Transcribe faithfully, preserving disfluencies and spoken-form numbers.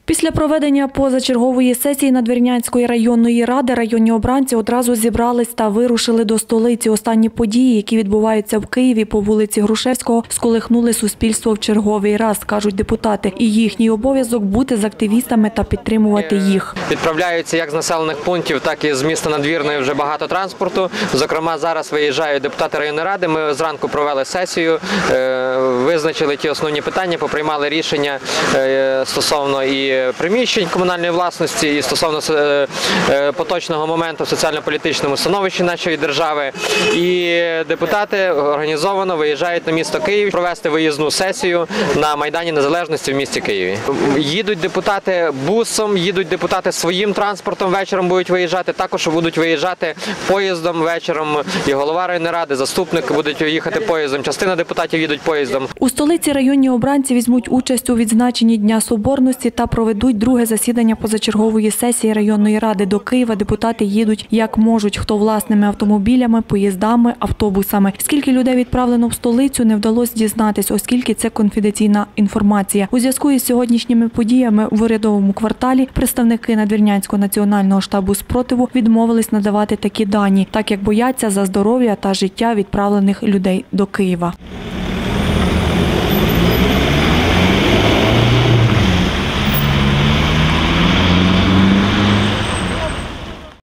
Після проведення позачергової сесії Надвірнянської районної ради районні обранці одразу зібрались та вирушили до столиці. Останні події, які відбуваються в Києві по вулиці Грушевського, сколихнули суспільство в черговий раз, кажуть депутати. І їхній обов'язок – бути з активістами та підтримувати їх. Відправляються як з населених пунктів, так і з міста Надвірної вже багато транспорту. Зокрема, зараз виїжджають депутати районної ради. Ми зранку провели сесію, визначили ті основні питання, поприймали рішення стосовно і приміщень комунальної власності, і стосовно поточного моменту в соціально-політичному становищі нашої держави. І депутати організовано виїжджають на місто Київ провести виїзну сесію на Майдані Незалежності в місті Києві. Їдуть депутати бусом, їдуть депутати своїм транспортом, вечором будуть виїжджати, також будуть виїжджати поїздом вечором. І голова районної ради, заступник будуть їхати поїздом, частина депутатів їдуть поїздом. У столиці районні обранці візьмуть участь у відзначенні Дня Соборності та проведуть друге засідання позачергової сесії районної ради. До Києва депутати їдуть як можуть, хто власними автомобілями, поїздами, автобусами. Скільки людей відправлено в столицю, не вдалося дізнатись, оскільки це конфіденційна інформація. У зв'язку із сьогоднішніми подіями в урядовому кварталі представники Надвірнянського національного штабу спротиву відмовились надавати такі дані, так як бояться за здоров'я та життя відправлених людей до Києва.